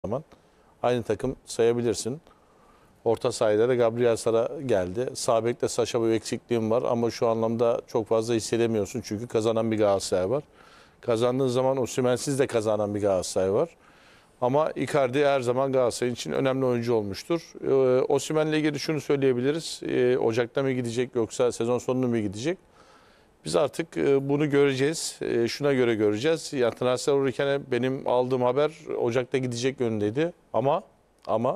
zaman aynı takım sayabilirsin. Orta sahada da Gabriel Sara geldi. Sağ bekte Sacha Boey eksikliğim var ama şu anlamda çok fazla hissedemiyorsun çünkü kazanan bir Galatasaray var. Kazandığın zaman Osimhen'siz de kazanan bir Galatasaray var. Ama Icardi her zaman Galatasaray için önemli oyuncu olmuştur. Osimhen'le ilgili şunu söyleyebiliriz. Ocak'ta mı gidecek yoksa sezon sonunda mı gidecek? Biz artık bunu göreceğiz. Şuna göre göreceğiz. Yani transfer olurken benim aldığım haber Ocak'ta gidecek yönündeydi. Ama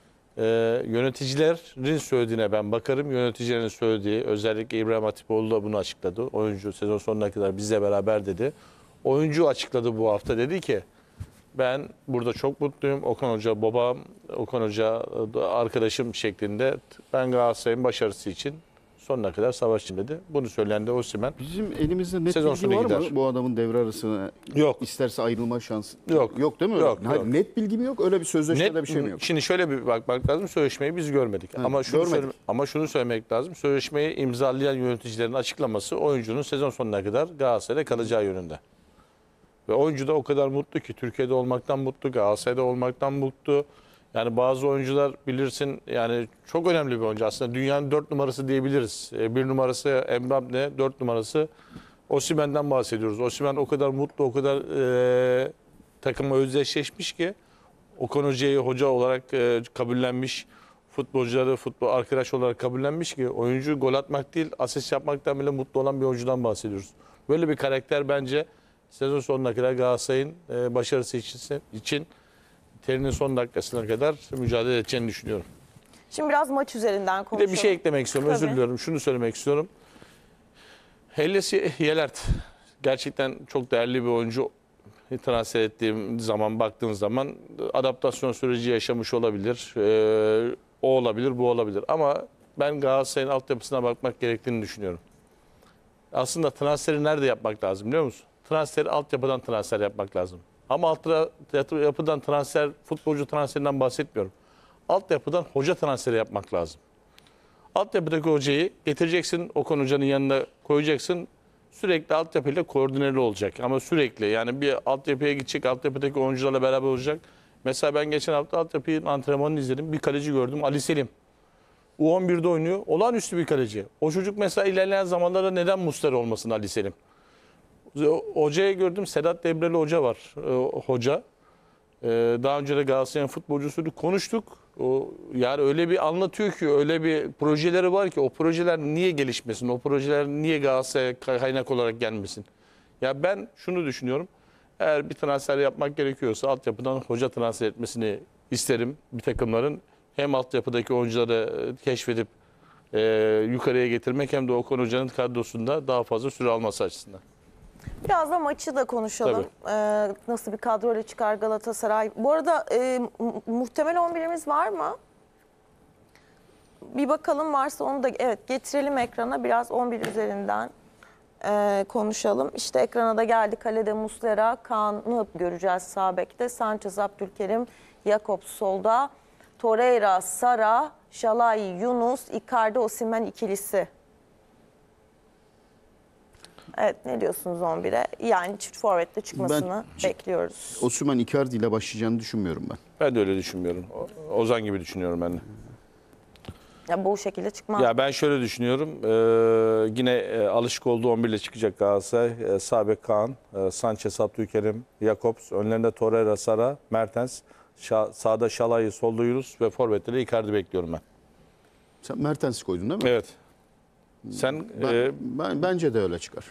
yöneticilerin söylediğine ben bakarım. Yöneticilerin söylediği, özellikle İbrahim Hatipoğlu da bunu açıkladı. Oyuncu sezon sonuna kadar bizle beraber dedi. Oyuncu açıkladı bu hafta, dedi ki ben burada çok mutluyum. Okan Hoca babam, Okan Hoca arkadaşım şeklinde ben Galatasaray'ın başarısı için sonuna kadar savaşçım dedi. Bunu söyleyen de Osimhen. Bizim elimizde net Sezon bilgi sonu var gider. mı bu adamın devre arasına Yok. isterse ayrılma şansı? Yok. Yok değil mi? Yok, Hayır, yok. net bilgim yok. Öyle bir sözleşmede bir şey mi yok? Şimdi şöyle bir bakmak lazım. Sözleşmeyi biz görmedik. Ha, Ama ama şunu söylemek lazım. Sözleşmeyi imzalayan yöneticilerin açıklaması oyuncunun sezon sonuna kadar Galatasaray'da kalacağı yönünde. Ve oyuncu da o kadar mutlu ki Türkiye'de olmaktan mutlu, Galatasaray'da olmaktan mutlu. Yani bazı oyuncular bilirsin yani çok önemli bir oyuncu aslında. Dünyanın 4 numarası diyebiliriz. 1 numarası Mbappe, 4 numarası Osimhen'den bahsediyoruz. Osimhen o kadar mutlu, o kadar takıma özdeşleşmiş ki Okan Hoca'yı hoca olarak kabullenmiş, futbolcuları futbol arkadaş olarak kabullenmiş ki oyuncu gol atmak değil, asist yapmaktan bile mutlu olan bir oyuncudan bahsediyoruz. Böyle bir karakter bence sezon sonuna kadar Galatasaray'ın başarısı için terinin son dakikasına kadar mücadele edeceğini düşünüyorum. Şimdi biraz maç üzerinden Bir konuşalım. de bir şey eklemek istiyorum. Tabii. Özür diliyorum. Şunu söylemek istiyorum. Hellesi Yelert gerçekten çok değerli bir oyuncu. Transfer ettiğim zaman baktığın zaman adaptasyon süreci yaşamış olabilir. O olabilir, bu olabilir. Ama ben Galatasaray'ın altyapısına bakmak gerektiğini düşünüyorum. Aslında transferi nerede yapmak lazım biliyor musun? Transferi altyapıdan transfer yapmak lazım. Ama altyapıdan transfer, futbolcu transferinden bahsetmiyorum. Altyapıdan hoca transferi yapmak lazım. Altyapıdaki hocayı getireceksin, Okan Hoca'nın yanına koyacaksın. Sürekli altyapıyla koordineli olacak. Ama sürekli yani bir altyapıya gidecek, altyapıdaki oyuncularla beraber olacak. Mesela ben geçen hafta altyapının antrenmanını izledim. Bir kaleci gördüm, Ali Selim. U11'de oynuyor. Olağanüstü bir kaleci. O çocuk mesela ilerleyen zamanlarda neden Muslera olmasın Ali Selim? Hocaya gördüm, Sedat Debreli Hoca var. Hoca. Daha önce de Galatasaray'ın futbolcusuydu. Konuştuk. Yani öyle bir anlatıyor ki, öyle bir projeleri var ki o projeler niye gelişmesin? O projeler niye Galatasaray'a kaynak olarak gelmesin? Ya ben şunu düşünüyorum. Eğer bir transfer yapmak gerekiyorsa altyapıdan hoca transfer etmesini isterim bir takımların. Hem altyapıdaki oyuncuları keşfedip yukarıya getirmek hem de Okan Hoca'nın kadrosunda daha fazla süre alması açısından. Biraz da maçı da konuşalım. Nasıl bir kadroyla çıkar Galatasaray? Bu arada muhtemel 11'imiz var mı? Bir bakalım, varsa onu da getirelim ekrana. Biraz 11 üzerinden konuşalım. İşte ekrana da geldi. Kalede Muslera, Kaan'ı göreceğiz sağ bekte. Sanchez, Abdülkerim, Jakobs solda. Torreira, Sara, Şalai, Yunus, Icardi, Osimhen ikilisi. Evet, ne diyorsunuz 11'e? Yani çift forvetle çıkmasını bekliyoruz. Osimhen Icardi ile başlayacağını düşünmüyorum ben. Ben de öyle düşünmüyorum. Ozan gibi düşünüyorum ben de. Ya bu şekilde çıkmaz. Ya ben şöyle düşünüyorum. Yine alışık olduğu 11 ile çıkacak Galatasaray. Sağ bek Kaan, Sanchez, Abdülkerim, Jakobs, önlerinde Torreira, Sara, Mertens, sağda Şalai, solda Yunus ve forvette de Icardi bekliyorum ben. Sen Mertens'i koydun değil mi? Evet. Sen Bence de öyle çıkar.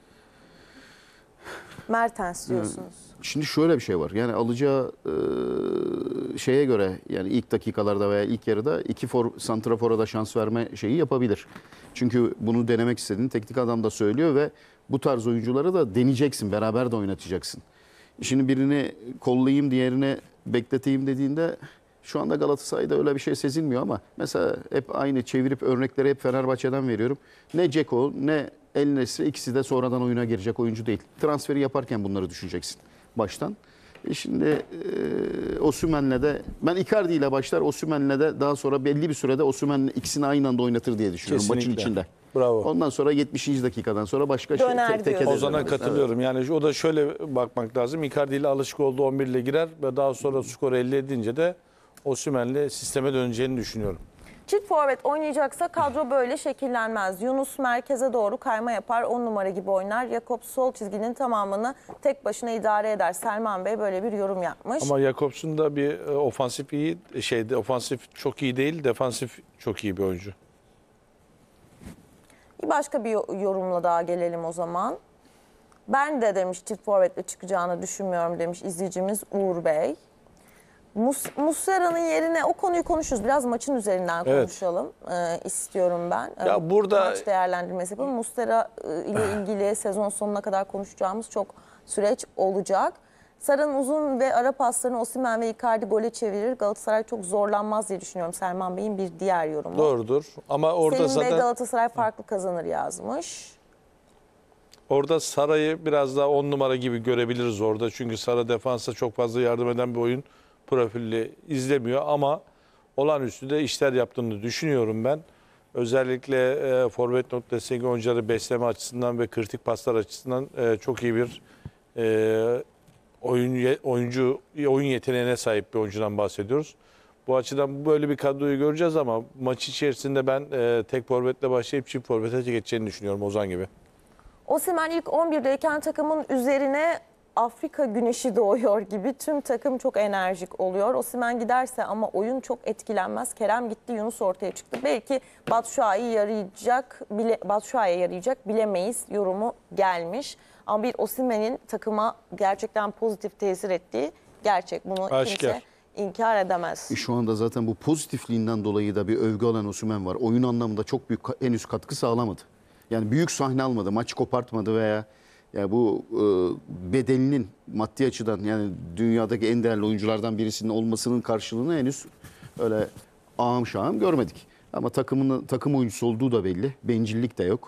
Mertens diyorsunuz. Şimdi şöyle bir şey var. Yani alacağı şeye göre yani ilk dakikalarda veya ilk yarıda iki santrafora da şans verme şeyi yapabilir. Çünkü bunu denemek istediğini teknik adam da söylüyor ve bu tarz oyuncuları da deneyeceksin. Beraber de oynatacaksın. Şimdi birini kollayayım, diğerini bekleteyim dediğinde şu anda Galatasaray'da öyle bir şey sezilmiyor ama mesela hep aynı çevirip örnekleri hep Fenerbahçe'den veriyorum. Ne Dzeko ne El Nesri, ikisi de sonradan oyuna girecek oyuncu değil. Transferi yaparken bunları düşüneceksin baştan. Şimdi Osimhen'le de ben Icardi ile başlar, Osimhen'le de daha sonra belli bir sürede Osimhen'le ikisini aynı anda oynatır diye düşünüyorum. Kesinlikle. Maçın içinde. Bravo. Ondan sonra 70. dakikadan sonra başka Döner teke diyorsun. de Ozan'a dönemez. katılıyorum. Yani o da şöyle bakmak lazım. Icardi ile alışık olduğu 11 ile girer ve daha sonra skoru elde edince de Osimhen'le sisteme döneceğini düşünüyorum. Çift forvet oynayacaksa kadro böyle şekillenmez. Yunus merkeze doğru kayma yapar, 10 numara gibi oynar. Jakob sol çizginin tamamını tek başına idare eder. Selman Bey böyle bir yorum yapmış. Ama Jakobs'un da bir ofansif iyi ofansif çok iyi değil, defansif çok iyi bir oyuncu. Bir başka bir yorumla daha gelelim o zaman. Ben de demiş çift forvetle çıkacağını düşünmüyorum demiş izleyicimiz Uğur Bey. Muslera'nın yerine o konuyu konuşuruz. Biraz maçın üzerinden Evet. konuşalım istiyorum ben. Ya burada- Maç değerlendirmesi yapalım. Muslera ile ilgili sezon sonuna kadar konuşacağımız çok süreç olacak. Sarı'nın uzun ve ara paslarını Osimhen ve Icardi gole çevirir. Galatasaray çok zorlanmaz diye düşünüyorum. Selman Bey'in bir diğer yorumu. Doğrudur. Ama orada Selim Bey zaten Galatasaray farklı kazanır yazmış. orada Sara'yı biraz daha 10 numara gibi görebiliriz orada. Çünkü Sara defansa çok fazla yardım eden bir oyun profili izlemiyor ama olağanüstü de işler yaptığını düşünüyorum ben. Özellikle forvet noktasındaki oyuncuları besleme açısından ve kritik paslar açısından çok iyi bir oyun yeteneğine sahip bir oyuncudan bahsediyoruz. Bu açıdan böyle bir kadroyu göreceğiz ama maç içerisinde ben tek forvetle başlayıp çift forvete geçeceğini düşünüyorum Ozan gibi. Osimhen ilk 11'deyken takımın üzerine Afrika güneşi doğuyor gibi tüm takım çok enerjik oluyor. Osimhen giderse ama oyun çok etkilenmez. Kerem gitti, Yunus ortaya çıktı. Belki Batshuayi'ye yarayacak bilemeyiz yorumu gelmiş. Ama bir Osimhen'in takıma gerçekten pozitif tesir ettiği gerçek. Bunu Aşikar. kimse inkar edemez. Şu anda zaten bu pozitifliğinden dolayı da bir övgü alan Osimhen var. Oyun anlamında çok büyük henüz katkı sağlamadı. Yani büyük sahne almadı, maçı kopartmadı veya ya bu bedelinin maddi açıdan yani dünyadaki en değerli oyunculardan birisinin olmasının karşılığını henüz öyle ağam şahım görmedik. Ama takım oyuncusu olduğu da belli. Bencillik de yok.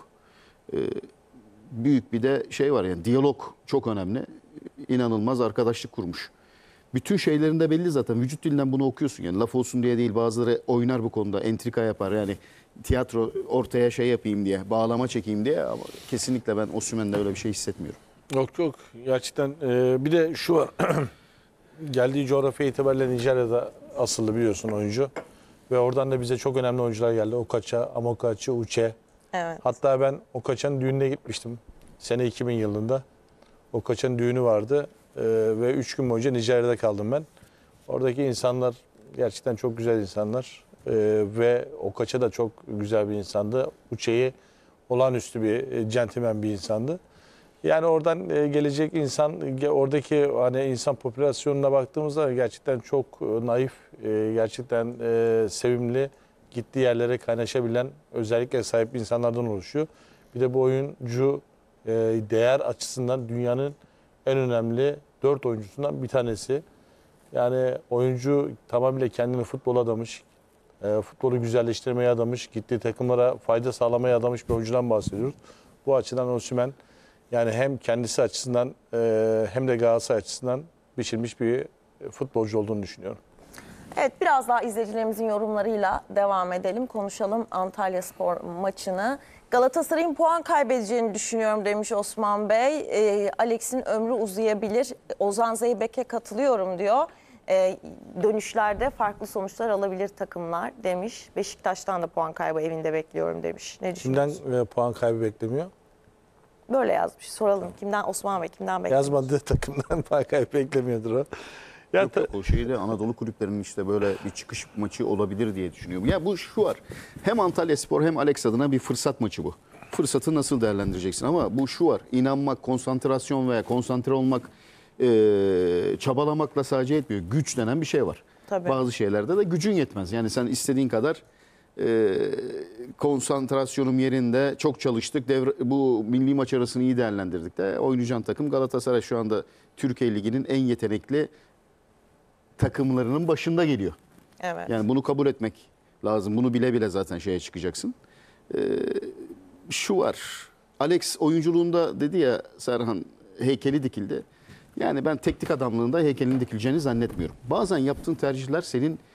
Büyük bir de şey var yani diyalog çok önemli. İnanılmaz arkadaşlık kurmuş. Bütün şeylerinde belli zaten. Vücut dilinden bunu okuyorsun. Yani laf olsun diye değil. Bazıları oynar bu konuda. Entrika yapar. Yani tiyatro ortaya şey yapayım diye, bağlama çekeyim diye ama kesinlikle ben Osimhen'de öyle bir şey hissetmiyorum. Yok yok gerçekten bir de şu var geldiği coğrafya itibariyle Nijerya'da asıllı biliyorsun oyuncu ve oradan da bize çok önemli oyuncular geldi. Okaça, Amokachi, Uche. Evet. Hatta ben Okaça'nın düğününe gitmiştim sene 2000 yılında. Okaça'nın düğünü vardı ve 3 gün boyunca Nijerya'da kaldım ben. Oradaki insanlar gerçekten çok güzel insanlar ve Okaça da çok güzel bir insandı. Uche'yi olağanüstü bir centilmen bir insandı. Yani oradan gelecek insan, oradaki hani insan popülasyonuna baktığımızda gerçekten çok naif, gerçekten sevimli, gittiği yerlere kaynaşabilen özellikle sahip insanlardan oluşuyor. Bir de bu oyuncu değer açısından dünyanın en önemli 4 oyuncusundan bir tanesi. Yani oyuncu tamamıyla kendini futbola adamış, futbolu güzelleştirmeye adamış, gittiği takımlara fayda sağlamaya adamış bir oyuncudan bahsediyoruz. Bu açıdan Osimhen yani hem kendisi açısından hem de Galatasaray açısından biçilmiş bir futbolcu olduğunu düşünüyorum. Evet, biraz daha izleyicilerimizin yorumlarıyla devam edelim. Konuşalım Antalyaspor maçını. Galatasaray'ın puan kaybedeceğini düşünüyorum demiş Osman Bey. Alex'in ömrü uzayabilir. Ozan Zeybek'e katılıyorum diyor. Dönüşlerde farklı sonuçlar alabilir takımlar demiş. Beşiktaş'tan da puan kaybı evinde bekliyorum demiş. Ne Kimden düşünüyorsun? puan kaybı beklemiyor? Böyle yazmış. Soralım. Kimden? Osman Bey kimden bekliyor? Yazmadığı takımdan puan kaybı beklemiyordur o. Ya Yok, o şeyde Anadolu kulüplerinin işte böyle bir çıkış maçı olabilir diye düşünüyorum. Ya bu şu var. Hem Antalyaspor hem Alex adına bir fırsat maçı bu. Fırsatı nasıl değerlendireceksin ama bu şu var. İnanmak, konsantrasyon veya konsantre olmak çabalamakla sadece etmiyor. Güç denen bir şey var. Tabii. Bazı şeylerde de gücün yetmez. Yani sen istediğin kadar konsantrasyonum yerinde çok çalıştık. Bu milli maç arasını iyi değerlendirdik de oynayacağın takım Galatasaray şu anda Türkiye Ligi'nin en yetenekli takımlarının başında geliyor. Evet. Yani bunu kabul etmek lazım. Bunu bile bile zaten şeye çıkacaksın. Şu var. Alex oyunculuğunda dedi ya Serhan heykeli dikildi. Yani ben teknik adamlığında heykelin dikileceğini zannetmiyorum. Bazen yaptığın tercihler senin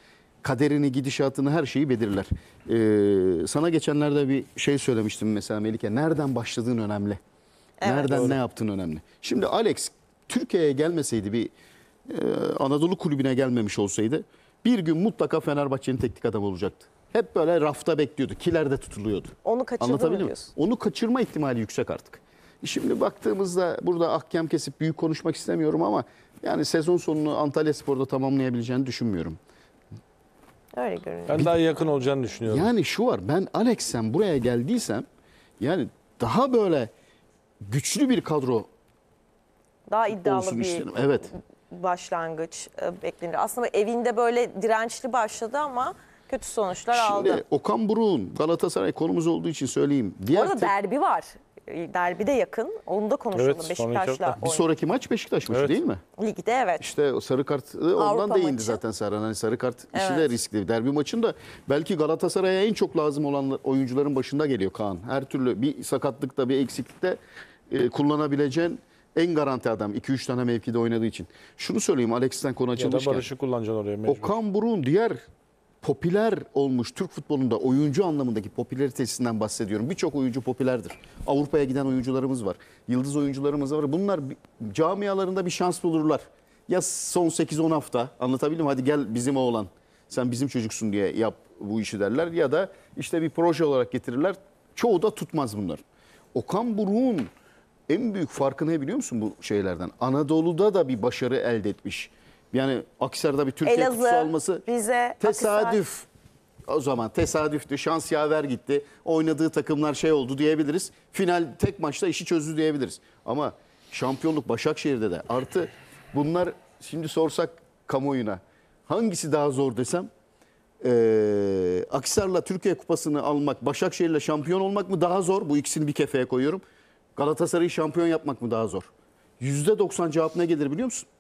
kaderini, gidişatını, her şeyi belirler. Sana geçenlerde bir şey söylemiştim mesela Melike. Nereden başladığın önemli. Evet. Nereden Doğru. ne yaptığın önemli. Şimdi Alex Türkiye'ye gelmeseydi, bir Anadolu kulübüne gelmemiş olsaydı bir gün mutlaka Fenerbahçe'nin teknik adamı olacaktı. Hep böyle rafta bekliyordu. Kilerde tutuluyordu. Onu kaçırdı mı Anlatabildim mi? diyorsun? Onu kaçırma ihtimali yüksek artık. Şimdi baktığımızda burada ahkam kesip büyük konuşmak istemiyorum ama yani sezon sonunu Antalyaspor'da tamamlayabileceğini düşünmüyorum. Öyle görünüyor. Ben daha yakın olacağını düşünüyorum. Yani şu var, ben Alex'ten buraya geldiysem yani daha böyle güçlü bir kadro Daha iddialı olsun bir isterim. Evet. başlangıç beklenir. Aslında evinde böyle dirençli başladı ama kötü sonuçlar Şimdi aldı. Okan Buruk'un Galatasaray konumuz olduğu için söyleyeyim. Bu Diğer arada derbi var. Derbi de yakın. Onu da konuşalım Evet, sonraki Beşiktaş'la. hafta. bir sonraki maç Beşiktaş maçı Evet. değil mi? Ligde evet. İşte o sarı kart ondan Avrupa değindi maçı. zaten Serhan. Hani sarı kart işi de Evet. riskli. Derbi maçında belki Galatasaray'a en çok lazım olan oyuncuların başında geliyor Kaan. Her türlü bir sakatlıkta, bir eksiklikte kullanabileceğin en garanti adam. 2-3 tane mevkide oynadığı için. Şunu söyleyeyim, Alex'ten konu Ya da açılmışken. Barış'ı kullanacaksın oraya mecbur. Okan Buruk'un diğer popüler olmuş Türk futbolunda oyuncu anlamındaki popülaritesinden bahsediyorum. Birçok oyuncu popülerdir. Avrupa'ya giden oyuncularımız var. Yıldız oyuncularımız var. Bunlar camialarında bir şans bulurlar. Ya son 8-10 hafta anlatabildim, hadi gel bizim oğlan, sen bizim çocuksun diye yap bu işi derler. Ya da işte bir proje olarak getirirler. Çoğu da tutmaz bunlar. Okan Buruk'un en büyük farkı ne biliyor musun bu şeylerden? Anadolu'da da bir başarı elde etmiş. Yani Akhisar'da bir Türkiye Elazığ, kutusu alması Rize, tesadüf. O zaman tesadüftü. Şans yaver gitti. Oynadığı takımlar şey oldu diyebiliriz. Final tek maçta işi çözdü diyebiliriz. Ama şampiyonluk Başakşehir'de de. Artı bunlar şimdi sorsak kamuoyuna hangisi daha zor desem, Akhisar'la Türkiye Kupası'nı almak, Başakşehir'le şampiyon olmak mı daha zor? Bu ikisini bir kefeye koyuyorum. Galatasaray'ı şampiyon yapmak mı daha zor? %90 cevap ne gelir biliyor musun?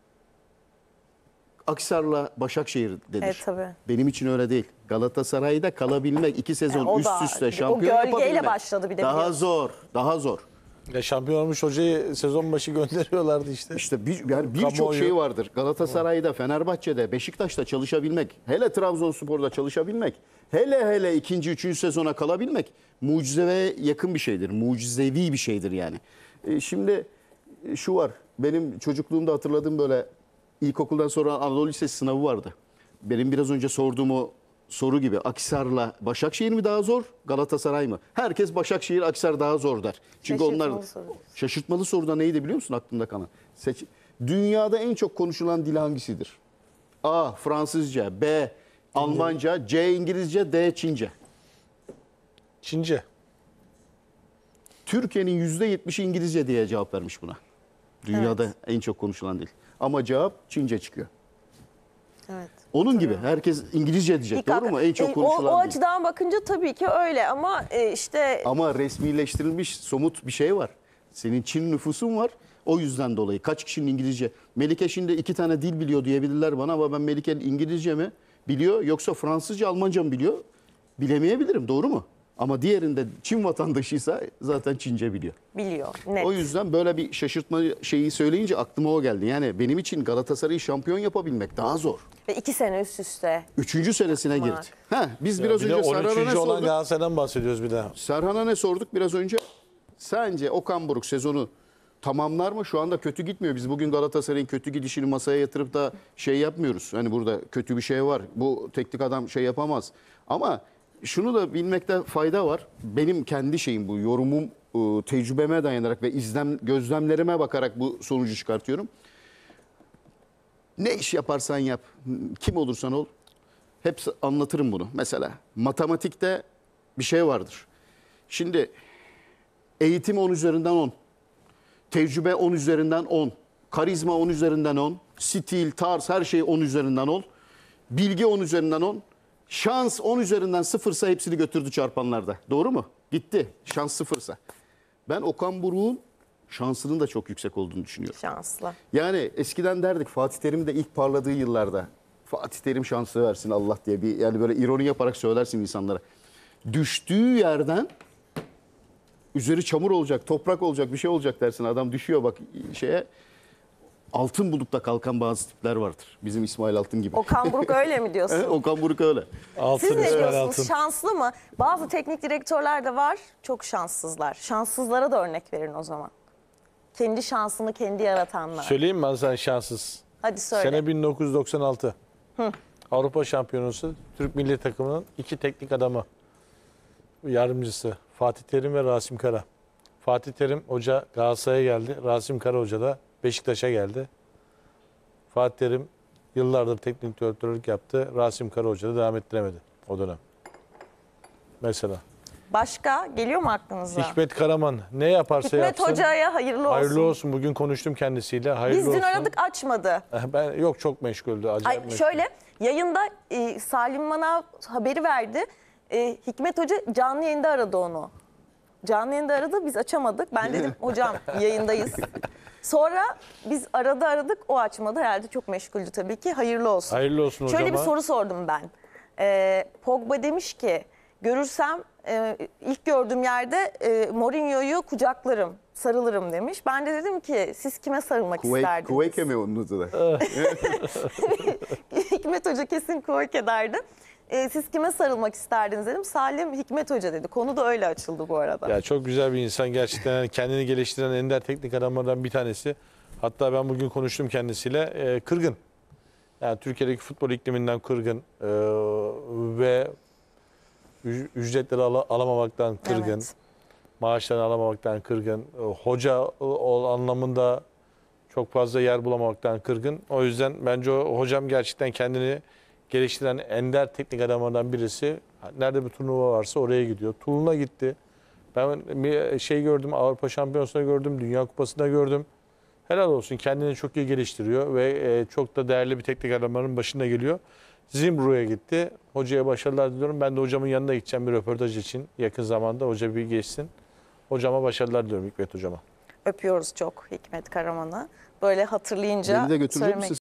Akhisar'la Başakşehir denir. Evet, tabii. Benim için öyle değil. Galatasaray'da kalabilmek, 2 sezon o üst da- üste o şampiyon gölgeyle yapabilmek. başladı bir de Daha biliyorsun. zor, daha zor. Ya şampiyon olmuş hocayı sezon başı gönderiyorlardı işte. İşte yani birçok Kamuoyu. şey vardır. Galatasaray'da, Fenerbahçe'de, Beşiktaş'ta çalışabilmek, hele Trabzonspor'da çalışabilmek, hele ikinci, üçüncü sezona kalabilmek mucizeye yakın bir şeydir. Mucizevi bir şeydir yani. Şimdi şu var, benim çocukluğumda hatırladığım böyle ilkokuldan sonra Anadolu Lisesi sınavı vardı. Benim biraz önce sorduğum o soru gibi, Akhisar'la Başakşehir mi daha zor, Galatasaray mı? Herkes Başakşehir, Akhisar daha zor der. Çünkü Şaşırtmalı onlar soru. şaşırtmalı soruda neydi biliyor musun aklımda kalan? Dünyada en çok konuşulan dil hangisidir? A. Fransızca, B. Almanca, C. İngilizce, D. Çince. Çince. Türkiye'nin %70'i İngilizce diye cevap vermiş buna. Dünyada en çok konuşulan dil. Ama cevap Çince çıkıyor. Evet. Onun gibi herkes İngilizce diyecek, doğru mu? En çok o konuşulan dil. açıdan bakınca tabii ki öyle ama işte Ama resmileştirilmiş somut bir şey var. Senin Çin nüfusun var. O yüzden dolayı kaç kişinin İngilizce? Melike şimdi 2 tane dil biliyor diyebilirler bana ama ben Melike'nin İngilizce mi biliyor yoksa Fransızca, Almanca mı biliyor? Bilemeyebilirim, doğru mu? Ama diğerinde Çin vatandaşıysa zaten Çince biliyor. biliyor. Net. O yüzden böyle bir şaşırtma şeyi söyleyince aklıma o geldi. Yani benim için Galatasaray'ı şampiyon yapabilmek daha zor. Ve 2 sene üst üste. 3. senesine girdi. Biz biraz Bir de önce Serhan'a 13. ne olan sorduk? Galatasaray'dan bahsediyoruz bir daha. Serhan'a ne sorduk biraz önce? Sence Okan Buruk sezonu tamamlar mı? Şu anda kötü gitmiyor. Biz bugün Galatasaray'ın kötü gidişini masaya yatırıp da şey yapmıyoruz. Hani burada kötü bir şey var. Bu teknik adam şey yapamaz. Ama şunu da bilmekte fayda var. Benim kendi şeyim bu. Yorumum tecrübeme dayanarak ve gözlemlerime bakarak bu sonucu çıkartıyorum. Ne iş yaparsan yap, kim olursan ol, hep anlatırım bunu. Mesela matematikte bir şey vardır. Şimdi eğitim 10 üzerinden 10, tecrübe 10 üzerinden 10, karizma 10 üzerinden 10, stil, tarz her şey 10 üzerinden 10, bilgi 10 üzerinden 10, şans 10 üzerinden 0'sa hepsini götürdü çarpanlarda. Doğru mu? Gitti. Şans 0'sa. Ben Okan Buruk'un şansının da çok yüksek olduğunu düşünüyorum. Şanslı. Yani eskiden derdik Fatih Terim de ilk parladığı yıllarda Fatih Terim şansı versin Allah diye bir yani böyle ironi yaparak söylersin insanlara. Düştüğü yerden üzeri çamur olacak, toprak olacak, bir şey olacak dersin. Adam düşüyor bak şeye. altın bulup da kalkan bazı tipler vardır. Bizim İsmail Altın gibi. Okan Buruk öyle mi diyorsun? Okan Buruk öyle. Altın Siz ne İsmail diyorsunuz? Altın. Şanslı mı? Bazı teknik direktörler de var. Çok şanssızlar. Şanssızlara da örnek verin o zaman. Kendi şansını kendi yaratanlar. Söyleyeyim mi ben sana şanssız? Hadi söyle. Sene 1996. Avrupa Şampiyonası Türk milli takımının 2 teknik adamı. Yardımcısı Fatih Terim ve Rasim Kara. Fatih Terim Hoca Galatasaray'a geldi. Rasim Kara Hoca da Beşiktaş'a geldi. Fatih Terim yıllardır teknik direktörlük yaptı. Rasim Kara Hoca da devam ettiremedi o dönem. Mesela. Başka geliyor mu aklınıza? Hikmet Karaman ne yaparsa Hikmet yapsın. Hoca'ya hayırlı olsun. Hayırlı olsun. Bugün konuştum kendisiyle. Hayırlı Biz dün olsun. aradık açmadı. Ben yok çok meşguldü. Acayip Ay, meşgul. şöyle yayında Salim bana haberi verdi. Hikmet Hoca canlı yayında aradı onu. Canlı yayında aradı, biz açamadık. Ben dedim hocam yayındayız. Sonra biz aradık, o açmadı. Herhalde çok meşguldü tabii ki. Hayırlı olsun. Hayırlı olsun hocama. Şöyle bir soru sordum ben. Pogba demiş ki görürsem ilk gördüğüm yerde Mourinho'yu kucaklarım, sarılırım demiş. Ben de dedim ki siz kime sarılmak isterdiniz? Kuveyke mi onun adı da? Hikmet Hoca kesin kuvvet ederdi. Siz kime sarılmak isterdiniz dedim. Salim Hikmet Hoca dedi. Konu da öyle açıldı bu arada. Ya çok güzel bir insan gerçekten, yani kendini geliştiren ender teknik adamlardan bir tanesi. Hatta ben bugün konuştum kendisiyle. Kırgın. Yani Türkiye'deki futbol ikliminden kırgın ve ücretleri alamamaktan kırgın. Evet. Maaşlarını alamamaktan kırgın. Hoca anlamında çok fazla yer bulamamaktan kırgın. O yüzden bence hocam gerçekten kendini geliştiren ender teknik adamlardan birisi. Nerede bir turnuva varsa oraya gidiyor. Toulon'a gitti. Ben bir şey gördüm, Avrupa Şampiyonası'nda gördüm, Dünya Kupası'nda gördüm. Helal olsun, kendini çok iyi geliştiriyor ve çok da değerli bir teknik adamların başında geliyor. Zimbru'ya gitti. Hocaya başarılar diliyorum. Ben de hocamın yanına gideceğim bir röportaj için yakın zamanda. Hoca bir geçsin. Hocama başarılar diliyorum, Hikmet hocama. Öpüyoruz çok Hikmet Karaman'ı. Böyle hatırlayınca Beni de götürecek söylemek misin?